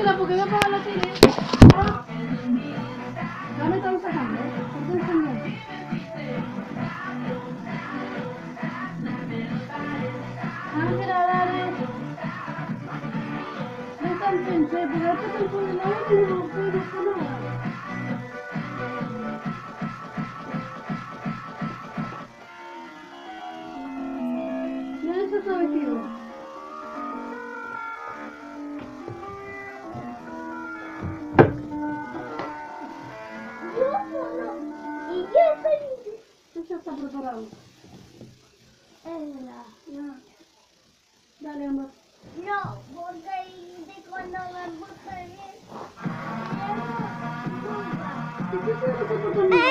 rápida porque voy a pagar la tele. Ya me están sacando, ¿por qué enseñando? Mira, dale. No tan pensé, pero esto te pone la hora y no puedo hacer nada. Mira ese vestido. Y yo soy... Eso está preparado. Ya. Dale, amor. No, porque cuando me puse bien... ¿Qué te pasa?